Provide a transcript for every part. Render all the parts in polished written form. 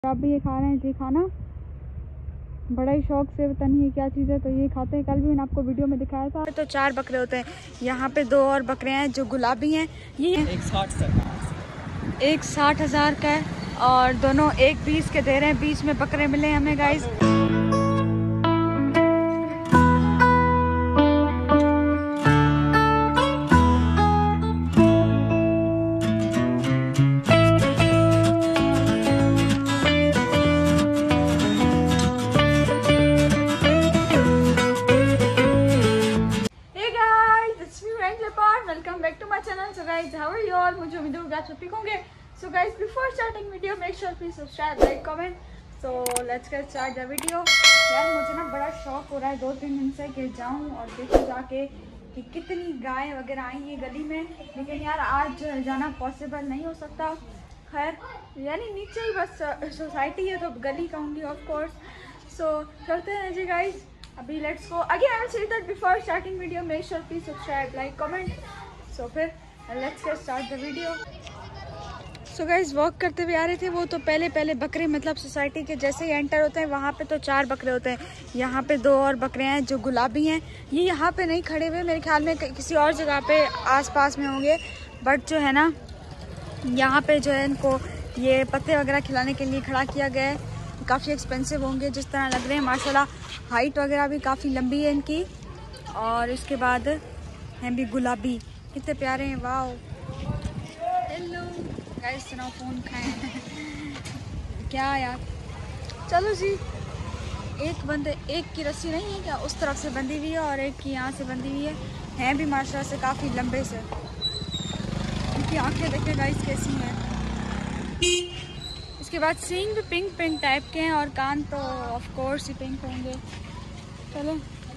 आप भी ये खा रहे हैं जी खाना बड़ा ही शौक से, पता नहीं है क्या चीज़ है, तो ये खाते हैं। कल भी मैंने आपको वीडियो में दिखाया था। तो 4 बकरे होते हैं, यहाँ पे 2 और बकरे हैं जो गुलाबी हैं। ये एक 60,000 का है और दोनों 1 20 के दे रहे हैं। 20 में बकरे मिले हमें guys. Welcome back to my channel. So guys how are you all, मुझे उम्मीद है आप सब ठीक होंगे। So guys before starting video make sure please subscribe, like, comment. So let's get start the video. यार मुझे ना बड़ा शौक हो रहा है 2-3 दिन से कि जाऊं और देखूं जाके कि कितनी गाय वगैरह आई है गली में, लेकिन यार आज जाना पॉसिबल नहीं हो सकता। खैर यानी नीचे ही बस सोसाइटी है तो गली कहूँगी ऑफ कोर्स। सो चलते हैं जी गाइस, अभी let's go. Again I will say that before starting video make sure please subscribe, like, comment. So फिर let's get start the video. So guys walk करते हुए आ रहे थे, वो तो पहले बकरे मतलब सोसाइटी के जैसे ही एंटर होते हैं वहाँ पे तो 4 बकरे होते हैं। यहाँ पे 2 और बकरे हैं जो गुलाबी हैं। ये यहाँ पे नहीं खड़े हुए, मेरे ख्याल में किसी और जगह पे आसपास में होंगे, बट जो है ना यहाँ पे जो है इनको ये पत्ते वगैरह खिलाने के लिए खड़ा किया गया है। काफ़ी एक्सपेंसिव होंगे जिस तरह लग रहे हैं। माशाल्लाह हाइट वगैरह भी काफ़ी लंबी है इनकी। और इसके बाद हैं भी गुलाबी, कितने प्यारे हैं। वाह हेलो गाइस, सुनाओ फ़ोन खाएं क्या यार। चलो जी, एक की रस्सी नहीं है क्या, उस तरफ से बंधी हुई है और एक की यहाँ से बंधी हुई है। हैं भी माशाल्लाह से काफ़ी लंबे से। इनकी आंखें देखें गाइस कैसी हैं। इसके बाद सींग भी पिंक टाइप के हैं और कान तो ऑफ कोर्स ही पिंक होंगे। चलो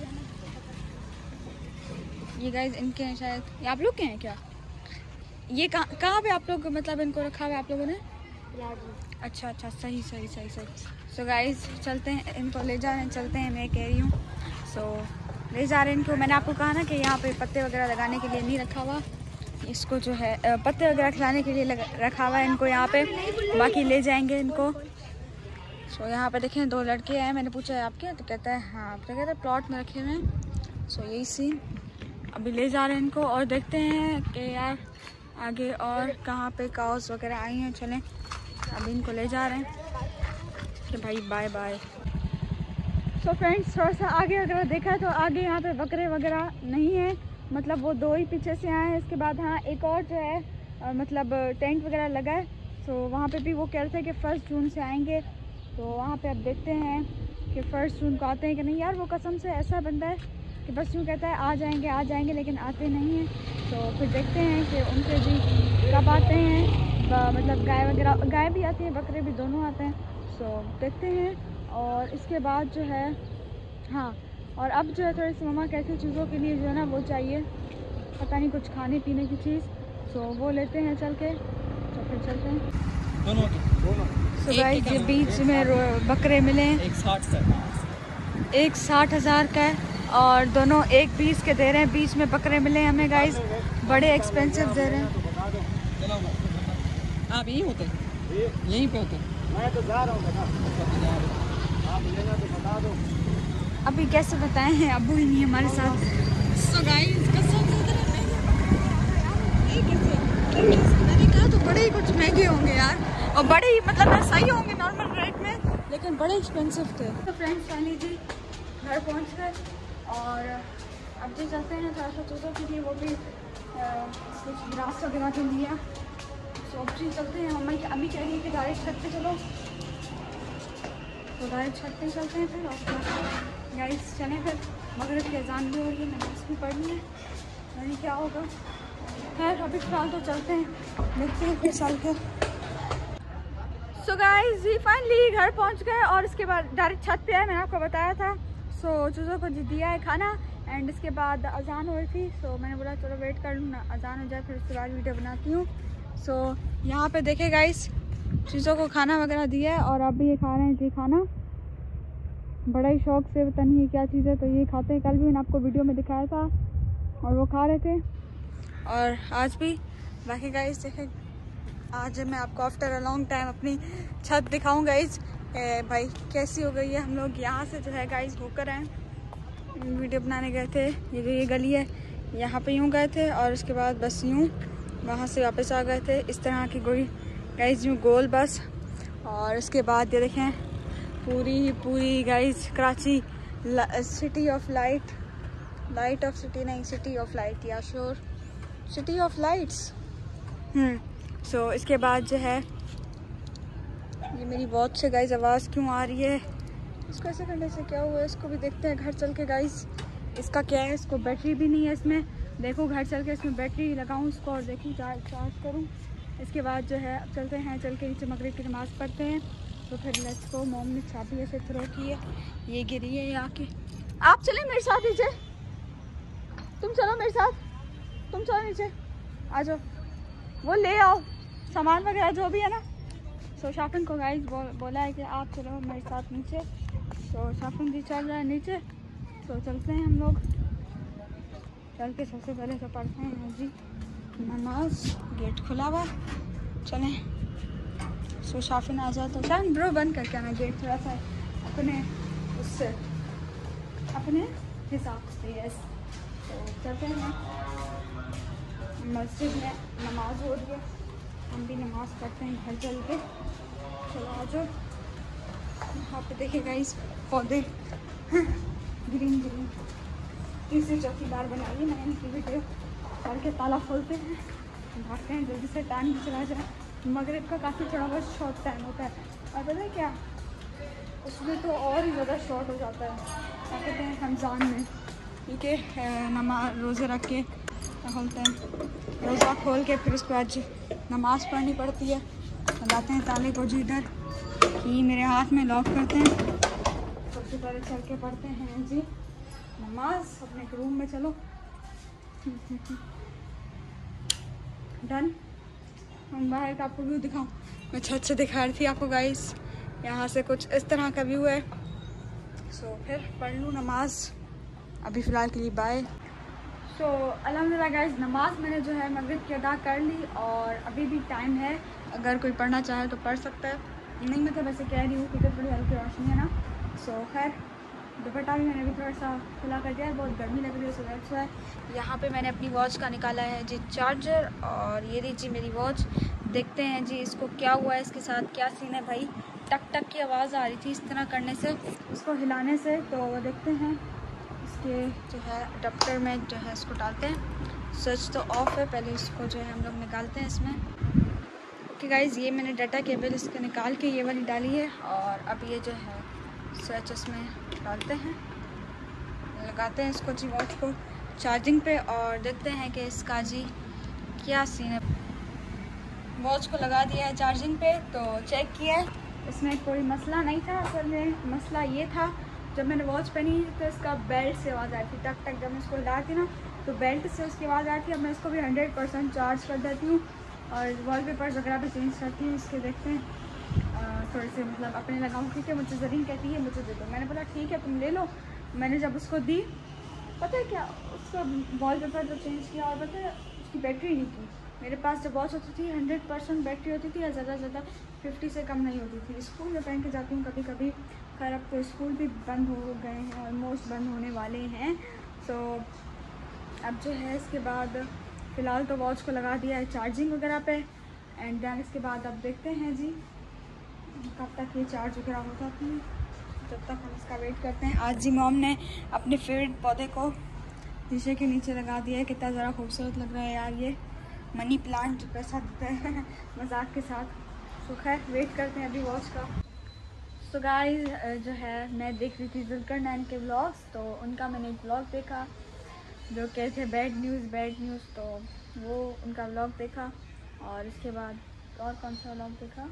ये गाइस इनके हैं शायद, ये आप लोग के हैं क्या? ये कहाँ पे आप लोग मतलब इनको रखा हुआ है आप लोगों ने? अच्छा सही। सो गाइस चलते हैं, इनको ले जा रहे हैं, चलते हैं मैं कह रही हूँ। सो ले जा रहे हैं इनको। मैंने आपको कहा ना कि यहाँ पे पत्ते वगैरह लगाने के लिए नहीं रखा हुआ, इसको जो है पत्ते वगैरह खिलाने के लिए रखा हुआ है इनको यहाँ पे, बाकी ले जाएंगे इनको। सो यहाँ पे देखें 2 लड़के हैं, मैंने पूछा है आपके, तो कहता है हाँ, तो कहता है प्लॉट में रखे हुए हैं। सो यही सीन, अभी ले जा रहे हैं इनको और देखते हैं कि यार आगे और कहाँ पे काउस वगैरह आई हैं। चलें अभी इनको ले जा रहे हैं कि भाई बाय बाय। सो फ्रेंड्स थोड़ा सा आगे अगर देखा तो आगे यहाँ पे बकरे वगैरह नहीं है, मतलब वो 2 ही पीछे से आए हैं। इसके बाद हाँ एक और जो है मतलब टेंट वगैरह लगा है। सो वहाँ पे भी वो कह रहे थे कि 1 जून से आएंगे, तो वहाँ पे अब देखते हैं कि 1 जून को आते हैं कि नहीं। यार वो कसम से ऐसा बंदा है कि बस यूँ कहता है आ जाएंगे लेकिन आते नहीं हैं। तो फिर देखते हैं कि उनके भी कब आते हैं। मतलब गाय भी आती है, बकरे भी दोनों आते हैं। सो देखते हैं। और इसके बाद जो है हाँ, और अब जो है थोड़ी सी मम्मा कैसी चीज़ों के लिए जो है ना वो चाहिए, पता नहीं कुछ खाने पीने की चीज़। सो वो लेते हैं चल के, तो फिर चलते हैं दोनों। सो गाइस ये बीच में बकरे मिले हैं, एक 60,000 का है और दोनों 1 20 के दे रहे हैं। 20 में बकरे मिले हैं हमें गाइस, बड़े एक्सपेंसिव दे रहे हैं। आप यहीं होते, यहीं पे होते? मैं तो जा रहा हूँ, आप लेना तो बता दो। अभी कैसे बताएं हैं, अबू ही नहीं हमारे साथ। सो गाइस कसम से मैंने कहा तो बड़े ही कुछ महंगे होंगे यार, और बड़े ही मतलब सही होंगे नॉर्मल रेट में, लेकिन बड़े एक्सपेंसिव थे। तो फ्रेंड्स फाइनली जी घर पहुँच गए और अब जी चलते हैं थोड़ा सा चूज़ों के लिए, वो भी कुछ ग्रास वगैरह के लिया। तो अब जी चलते हैं। अम्मी कह रही है कि डायरेक्ट छत पे चलो, तो डायरेक्ट छत पे चलते हैं। फिर और गाइस चलें फिर, मगरिब की अजान भी हो रही है, नमाज़ भी पढ़नी है, नहीं क्या होगा। खैर अभी फिलहाल तो चलते हैं, देखते हैं फिर चल के। सो गाइस जी फाइनली घर पहुंच गए और इसके बाद डायरेक्ट छत पे आए, मैंने आपको बताया था। सो चूज़ों को जी दिया है खाना एंड इसके बाद अजान हो रही थी। सो मैंने बोला चलो वेट कर लूँ ना, अजान हो जाए फिर उसके बाद वीडियो बनाती हूँ। सो यहाँ पे देखे गाइस चीज़ों को खाना वगैरह दिया है और अब भी ये खा रहे हैं जी खाना बड़ा ही शौक से, पता नहीं है क्या चीज़ है, तो ये खाते हैं। कल भी मैंने आपको वीडियो में दिखाया था और वो खा रहे थे और आज भी। बाकी गाइस देखें आज मैं आपको आफ्टर अ लॉन्ग टाइम अपनी छत दिखाऊं गाइज। भाई कैसी हो गई है। हम लोग यहाँ से जो है गाइज होकर आए, वीडियो बनाने गए थे। ये जो ये गली है यहाँ पे यूँ गए थे और उसके बाद बस यूँ वहाँ से वापस आ गए थे। इस तरह की कोई गाइज यूँ गोल बस। और उसके बाद ये देखें पूरी guys Karachi city of light of city नहीं, सिटी ऑफ लाइट या sure city of lights. So इसके बाद जो है ये मेरी वॉच से गाइज आवाज़ क्यों आ रही है, इसको ऐसे करने से क्या हुआ है, इसको भी देखते हैं घर चल के गाइज। इसका क्या है, इसको बैटरी भी नहीं है इसमें। देखो घर चल के इसमें बैटरी लगाऊं इसको और देखूं चार्ज करूं। इसके बाद जो है अब चलते हैं, चल के नीचे मगरिब की नमाज़ पढ़ते हैं। तो फिर लेट्स गो। मॉम ने चाबी ऐसे थ्रो की है, ये गिरी है यहाँ के। आप चले मेरे साथ नीचे, तुम चलो मेरे साथ, तुम चलो नीचे आ जाओ, वो ले आओ सामान वगैरह जो भी है ना। सो शाफिन को गाइस बोला है कि आप चलो मेरे साथ नीचे। तो शाफिन जी चल रहा है नीचे। तो चलते हैं हम लोग, चल के सबसे पहले तो पढ़ते हैं जी नमाज। गेट खुला हुआ, चलें। सो शाफिन आ जाए तो शान ब्रो बंद करके आना गेट, थोड़ा सा अपने उससे अपने हिसाब से। यस, तो चलते हैं। मस्जिद में नमाज हो रही है, हम भी नमाज पढ़ते हैं घर चल के। चलो आ जाओ। यहाँ पे देखिए गाइस पौधे ग्रीन तीसरी चौथी बार बनाइए मैंने इनकी वीडियो। चल के ताला खोलते हैं, भागते हैं जल्दी से, टाइम भी चला जाए। मगरिब का काफ़ी थोड़ा बहुत शॉर्ट टाइम होता है और पता है क्या, उसमें तो और ही ज़्यादा शॉर्ट हो जाता है। क्या कहते हैं रमज़ान में, क्योंकि नमाज रोज़े रख के खोलते हैं, रोज़ा खोल के फिर उसके बाद नमाज़ पढ़नी पड़ती है। लगाते हैं ताले को जी इधर कि मेरे हाथ में लॉक करते हैं। सबसे पहले चल के पढ़ते हैं जी नमाज अपने रूम में। चलो डन। हम बाहर का आपको व्यू दिखाऊं, मैं छत से दिखा रही थी आपको गाइस। यहाँ से कुछ इस तरह का व्यू है। सो फिर पढ़ लूँ नमाज। अभी फ़िलहाल के लिए बाय। सो अल्हम्दुलिल्लाह गाइस, नमाज मैंने जो है मगरिब की अदा कर ली और अभी भी टाइम है, अगर कोई पढ़ना चाहे तो पढ़ सकता है। नहीं मैं तो वैसे कह रही हूँ क्योंकि थोड़ी हल्की रोशनी है ना। सो खैर दुपट्टा भी मैंने भी थोड़ा सा खुला कर दिया है, बहुत गर्मी लग रही है। सो दैट्स व्हाई यहाँ पे मैंने अपनी वॉच का निकाला है जी चार्जर। और ये लीजिए मेरी वॉच। देखते हैं जी इसको क्या हुआ है, इसके साथ क्या सीन है भाई। टक टक की आवाज़ आ रही थी इस तरह करने से, इसको हिलाने से। तो देखते हैं इसके जो है अडेप्टर में जो है इसको डालते हैं। स्विच तो ऑफ है, पहले इसको जो है हम लोग निकालते हैं इसमें। ओके गाइज़, ये मैंने डाटा केबल इसको निकाल के ये वाली डाली है और अब ये जो है स्विच इसमें डालते हैं, लगाते हैं इसको जी वॉच को चार्जिंग पे और देखते हैं कि इसका जी क्या सीन है। वॉच को लगा दिया है चार्जिंग पे, तो चेक किया है, इसमें कोई मसला नहीं था। असल में मसला ये था, जब मैंने वॉच पहनी तो इसका बेल्ट से आवाज़ आई थी, टक टक। जब मैं इसको हिला थी ना तो बेल्ट से उसकी आवाज़ आई थी। अब मैं इसको भी 100% चार्ज कर देती हूँ और वॉलपेपर्स वगैरह भी चेंज करती हूँ इसके। देखते हैं थोड़े से मतलब अपने लगाऊँ, क्योंकि मुझे ज़रीन कहती है मुझे दे दो। मैंने बोला ठीक है तुम ले लो। मैंने जब उसको दी, पता है क्या, उसका वॉलपेपर जो चेंज किया और पता है उसकी बैटरी नहीं थी। मेरे पास जब वॉच होती थी 100% बैटरी होती थी, या ज़्यादा से ज़्यादा 50 से कम नहीं होती थी। स्कूल में पहन के जाती हूँ कभी कभी। खैर अब तो स्कूल भी बंद हो गए हैं, ऑलमोस्ट बंद होने वाले हैं। सो अब जो है इसके बाद फ़िलहाल तो वॉच को लगा दिया है चार्जिंग वगैरह पे। एंड देन इसके बाद अब देखते हैं जी कब तक ये चार्ज वगैरह होता है, जब तक हम इसका वेट करते हैं। आज जी मॉम ने अपने फेवरेट पौधे को शीशे के नीचे लगा दिया है। कितना ज़रा खूबसूरत लग रहा है यार, ये मनी प्लांट जो पैसा देता है मजाक के साथ। तो खैर वेट करते हैं अभी वॉच का। सो गाइस जो है मैं देख रही थी जुल्करनैन के व्लॉग्स, तो उनका मैंने एक व्लॉग देखा जो कहे थे बैड न्यूज़, तो वो उनका व्लॉग देखा। और इसके बाद और कौन सा व्लॉग देखा,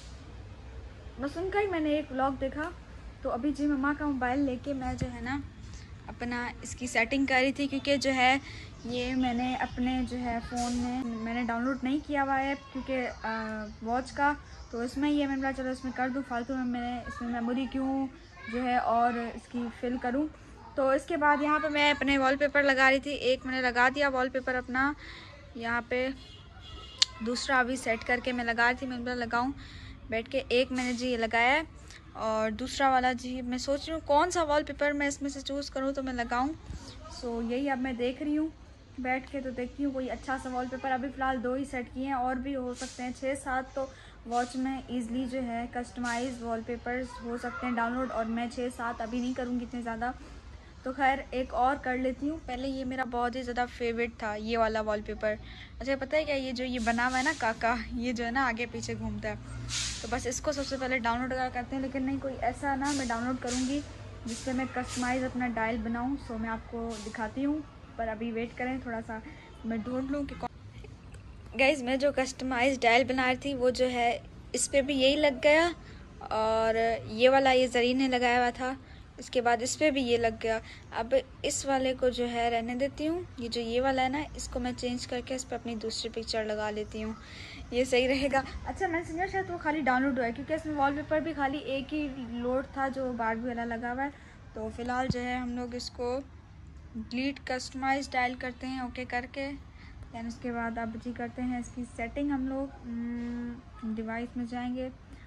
बस उनका ही मैंने एक व्लॉग देखा। तो अभी जी मम्मा का मोबाइल लेके मैं जो है ना अपना इसकी सेटिंग कर रही थी, क्योंकि जो है ये मैंने अपने जो है फ़ोन में मैंने डाउनलोड नहीं किया हुआ है क्योंकि वॉच का। तो इसमें ये मैंने बोला चलो इसमें कर दूँ, फालतू में मैंने इसमें मेमोरी क्यों जो है और इसकी फिल करूँ। तो इसके बाद यहाँ पे मैं अपने वॉलपेपर लगा रही थी। एक मैंने लगा दिया वॉलपेपर अपना यहाँ पे दूसरा अभी सेट करके मैं लगा रही थी, मैंने बोला लगाऊँ बैठ के। एक मैंने जी ये लगाया है और दूसरा वाला जी मैं सोच रही हूँ कौन सा वॉलपेपर मैं इसमें से चूज़ करूँ तो मैं लगाऊँ। सो यही अब मैं देख रही हूँ बैठ के, तो देखती हूँ कोई अच्छा सा वॉलपेपर। अभी फ़िलहाल 2 ही सेट किए हैं, और भी हो सकते हैं 6-7 तो वॉच में ईज़िली जो है कस्टमाइज़ वॉलपेपर्स हो सकते हैं डाउनलोड, और मैं 6-7 अभी नहीं करूँगी इतने ज़्यादा। तो खैर एक और कर लेती हूँ। पहले ये मेरा बहुत ही ज़्यादा फेवरेट था ये वाला वॉलपेपर। अच्छा पता है क्या, ये जो ये बना हुआ है ना काका, ये जो है ना आगे पीछे घूमता है, तो बस इसको सबसे पहले डाउनलोड करते हैं। लेकिन नहीं, कोई ऐसा ना मैं डाउनलोड करूँगी जिससे मैं कस्टमाइज़ अपना डायल बनाऊँ। सो मैं आपको दिखाती हूँ, पर अभी वेट करें थोड़ा सा, मैं ढूंढ लूँ कि गाइज़ मैं जो कस्टमाइज़ डायल बना रही थी वो जो है इस पर भी यही लग गया, और ये वाला ये ज़रीन ने लगाया हुआ था, इसके बाद इस पर भी ये लग गया। अब इस वाले को जो है रहने देती हूँ, ये जो ये वाला है ना इसको मैं चेंज करके इस पर अपनी दूसरी पिक्चर लगा लेती हूँ, ये सही रहेगा। अच्छा मैंने समझा शायद वो खाली डाउनलोड हुआ है, क्योंकि इसमें वॉलपेपर भी खाली एक ही लोड था जो बारबी वाला लगा हुआ है। तो फ़िलहाल जो है हम लोग इसको डिलीट कस्टमाइज डायल करते हैं ओके करके। दैन उसके बाद अब जी करते हैं इसकी सेटिंग। हम लोग डिवाइस में जाएंगे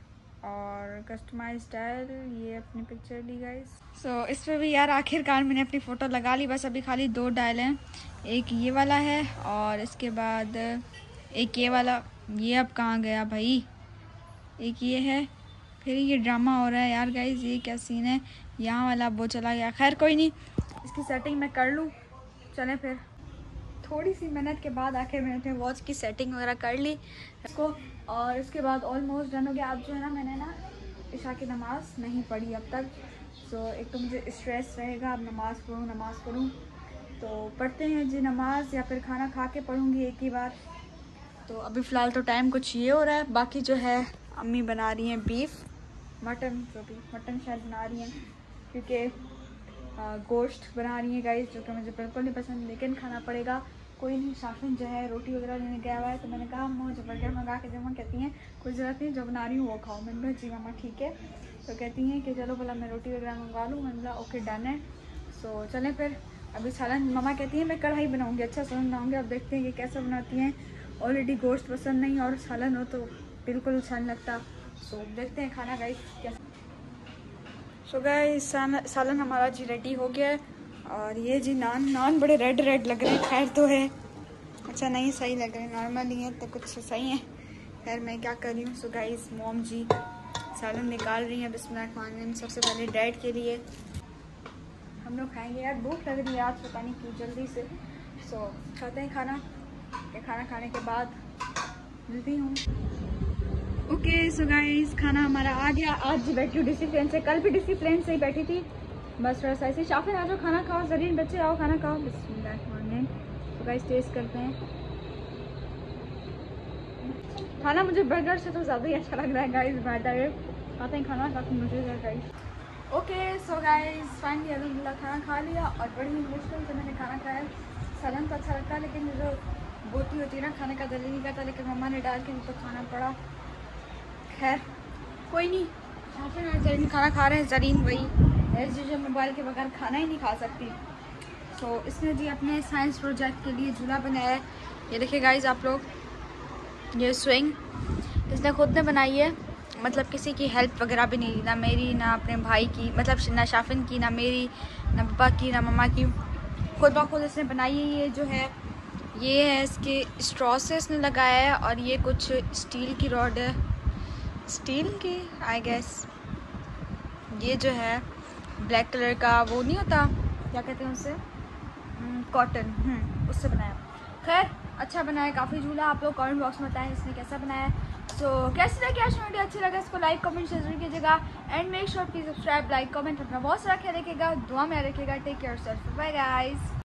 और कस्टमाइज डायल, ये अपनी पिक्चर ली गाइस। सो इस पर भी यार आखिरकार मैंने अपनी फ़ोटो लगा ली। बस अभी खाली 2 डायल हैं, एक ये वाला है और इसके बाद एक ये वाला। ये अब कहाँ गया भाई, एक ये है, फिर ये ड्रामा हो रहा है यार गाइस, ये क्या सीन है, यहाँ वाला वो चला गया। खैर कोई नहीं, इसकी सेटिंग मैं कर लूँ। चलें फिर, थोड़ी सी मेहनत के बाद आखिर मैंने अपने वॉच की सेटिंग वगैरह कर ली इसको, और इसके बाद ऑलमोस्ट डन हो गया। अब जो है ना मैंने ना इशा की नमाज़ नहीं पढ़ी अब तक। सो एक तो मुझे स्ट्रेस रहेगा, अब नमाज़ पढ़ूँ तो पढ़ते हैं जी नमाज़, या फिर खाना खा के पढ़ूँगी एक ही बार। तो अभी फ़िलहाल तो टाइम कुछ ये हो रहा है। बाकी जो है अम्मी बना रही हैं बीफ मटन, जो भी मटन शायद बना रही हैं, क्योंकि गोश्त बना रही हैं गाइस, जो कि मुझे बिल्कुल नहीं पसंद, लेकिन खाना पड़ेगा। कोई नहीं, शाफिन जो है रोटी वगैरह लेने गया हुआ है, तो मैंने कहा अम्मा मुझे बर्गर मंगा के, जब कहती हैं कोई ज़रूरत नहीं, जो बना रही हूँ वो खाओ। मैंने कहा जी मामा ठीक है। तो कहती हैं कि चलो भला मैं रोटी वगैरह मंगवा लूँ। मैंने कहा ओके डन है। सो चलें फिर। अभी सालन मामा कहती हैं मैं कढ़ाई बनाऊँगी, अच्छा सालन बनाऊँगी। अब देखते हैं कि कैसा बनाती हैं। ऑलरेडी गोश्त पसंद नहीं और सालन हो तो बिल्कुल अच्छा नहीं लगता। सो देखते हैं खाना गाइस कैसा। सो गाइस सालन हमारा जी रेडी हो गया है, और ये जी नान बड़े रेड लग रहे हैं। खैर तो है, अच्छा नहीं सही लग रहे हैं, नॉर्मल ही है तो कुछ सही है। खैर मैं क्या कर रही हूँ। सो गाइस मॉम जी सालन निकाल रही हैं बिस्मिल्लाह। सबसे पहले डैड के लिए हम लोग खाएंगे। यार भूख लग रही है आज, पता नहीं क्यों जल्दी से। सो खाते हैं खाना, खाना खाने के बाद मिलती हूँ। ओके सो गाइस खाना हमारा आ गया। आज बैठी हूँ डिसिप्लिन से, कल भी डिसिप्लिन से ही बैठी थी, बस थोड़ा सा ऐसे। शाफिन आ जाओ खाना खाओ, ज़रीन बच्चे आओ खाना खाओ। बिस्मिल्लाह। तो गाइस टेस्ट करते हैं खाना। मुझे बर्गर से तो ज़्यादा ही अच्छा लग रहा है गाइस, बेटर खाते हैं खाना, काफ़ी मज़े है guys. Okay so guys finally अल्हम्दुलिल्लाह खाना खा लिया, और बड़ी मुश्किल से मैंने खाना खाया। सालन तो अच्छा लगता है, लेकिन जो बोटी होती है ना खाने का दिल नहीं करता, लेकिन मम्मा ने डाल के तो खाना पड़ा। खैर कोई नहीं, शाफिन और ज़रीन खाना खा रहे हैं। ज़रीन वही एस जो मोबाइल के बगैर खाना ही नहीं खा सकती। सो इसने जी अपने साइंस प्रोजेक्ट के लिए झूला बनाया है। ये देखिए गाइस आप लोग, ये स्विंग इसने खुद ने बनाई है, मतलब किसी की हेल्प वगैरह भी नहीं, ना मेरी ना अपने भाई की, मतलब ना शाफिन की, ना मेरी, ना पापा की, ना मम्मा की, खुद ब खुद इसने बनाई है। ये जो है ये है इसके स्ट्रॉ से इसने लगाया है, और ये कुछ स्टील की रॉड है, स्टील की आई गेस। ये जो है ब्लैक कलर का वो नहीं होता, क्या कहते हैं उसे, कॉटन, उससे बनाया। खैर अच्छा बनाया काफ़ी झूला। आप लोग कमेंट बॉक्स में बताएं इसने कैसा बनाया है। सो कैसे लगे आज वीडियो, अच्छी लगे इसको लाइक कमेंट शेयर जरूर कीजिएगा, and make sure please subscribe like comment. अपना बहुत सारा ख्याल रखिएगा, दुआ में रखिएगा। Take care self, bye guys.